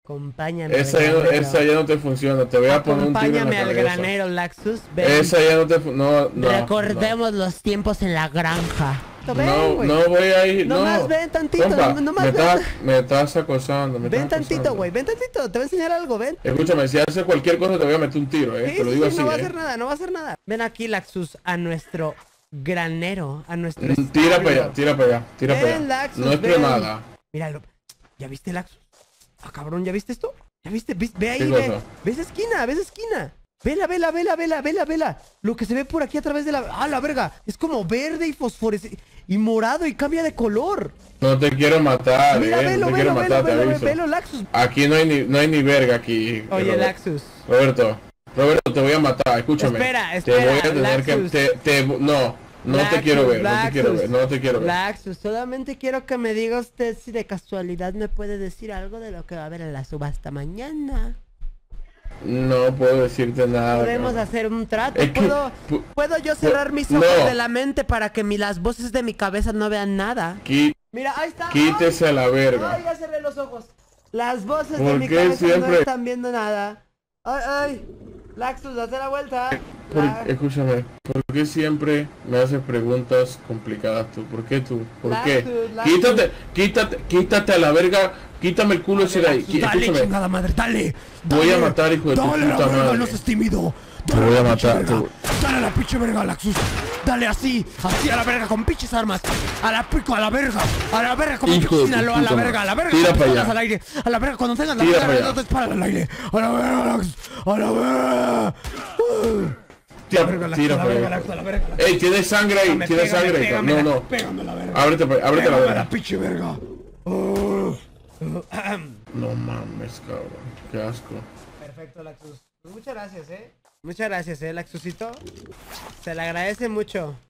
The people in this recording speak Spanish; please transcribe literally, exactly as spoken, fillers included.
Acompáñame. Esa ya, no, esa ya no te funciona. Te voy a poner un tiro en la Acompáñame al cabeza. granero, Laxus. Ven. Esa ya no te fu- no, no. Recordemos los tiempos en la granja. Ven, No, güey. no voy a ir, no. Nomás ven tantito, Compa, nomás me, ven. estás, me estás acosando, me Ven estás tantito, acosando. güey. Ven tantito. Te voy a enseñar algo, ven. Escúchame, si haces cualquier cosa te voy a meter un tiro, eh. Sí, te lo sí, digo sí, así, no va a eh. hacer nada, no va a hacer nada. Ven aquí, Laxus, a nuestro granero, a nuestro Mm, Tira para allá, establo. tira para allá, tira para Ven, allá. Laxus, No es ven. cremada. Míralo. ¿Ya viste, Laxus? Ah, cabrón, ¿ya viste esto? ¿Ya viste? ¿Ves? Ve ahí, ¿Qué ve. cosa? ¿Ves esa esquina? ¿Ves esa esquina? Vela, vela, vela, vela, vela, vela. Lo que se ve por aquí a través de la... ¡Ah, la verga! Es como verde y fosforescente. Y morado y cambia de color. No te quiero matar, Mira, eh. velo, no te velo, quiero velo, matar, te velo, aviso. velo, Laxus. Aquí no hay ni, no hay ni verga aquí. Oye, Roberto. Laxus. Roberto, Roberto, te voy a matar, escúchame. Espera, Te espera, voy a tener Laxus. que... Te, te, no, no te Laxus, quiero ver, no te Laxus, quiero ver, no te quiero ver. Laxus, solamente quiero que me diga usted si de casualidad me puede decir algo de lo que va a haber en la subasta mañana. No puedo decirte nada. Podemos cabrón. hacer un trato. Es que- ¿Puedo, pu- ¿Puedo yo cerrar mis no. ojos de la mente para que mi, las voces de mi cabeza no vean nada? Qui- Mira, ahí está. Quítese a la Ay, verga. ay, ya cerré los ojos. Las voces de ¿Por mi qué cabeza no siempre- están viendo nada. Ay, ay. Laxus, hace la vuelta. Por- La- escúchame, ¿por qué siempre me haces preguntas complicadas tú? ¿Por qué tú? ¿Por qué? Laxus, Laxus. Quítate, quítate, quítate a la verga, quítame el culo ese de ahí. Qui- Dale, Escúchame, chingada madre, dale. voy a dale. matar, hijo de tu Dale a la puta verga, madre. no seas tímido. Te Dale voy a la pinche matar, verga. te- Dale a la pinche verga, Laxus. Dale así, así a la verga con pinches armas. A la pico, a la verga. A la verga como Hijo de tu Sinaloa, a la puta verga, a la verga. Tira con pa' pistolas allá. al aire. A la verga cuando tengas la Tira verga, pa' allá. no te disparan al aire. A la verga, Laxus. A la verga. Tira, verga, Laxus, tira a la para verga, allá. Laxus, a la verga, Laxus. Ey, tienes sangre ahí, Pégame, tienes pégame, sangre ahí. pégame No, la- no. Pégame la verga. Ábrete, pa- ábrete la Pégame verga. la pinche verga. Oh. No mames, cabrón. Qué asco. Perfecto, Laxus. Muchas gracias, eh. Muchas gracias, eh, Laxusito. Se le agradece mucho.